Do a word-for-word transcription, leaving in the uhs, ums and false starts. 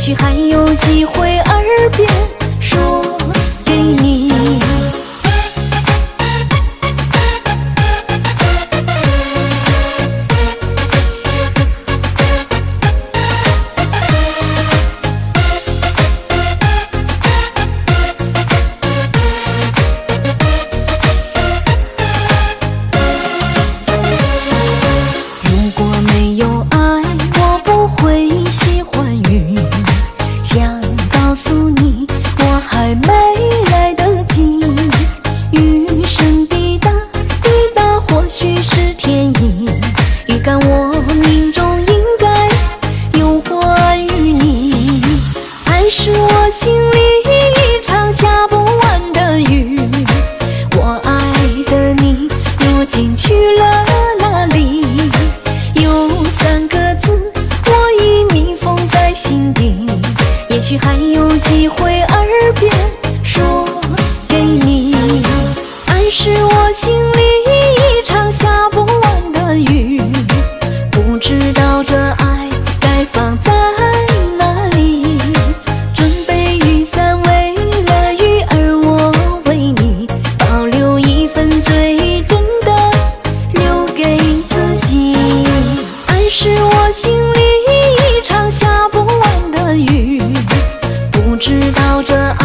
许还有机会耳边说给你。如果没有爱，我不会喜欢雨。想告诉你，我还没来得及。雨声滴答滴答，或许是天意，预感我命中应该有关于你。爱是我心里一场下不完的雨，我爱的你如今去了哪里？有三个字，我已密封在心底，也许还有机会耳边说给你。爱是我心里一场下不完的雨，不知道这爱该放在哪里。准备雨伞为了雨儿，我为你保留一份最真的留给自己。爱是我心里一场下不完的雨，不知道这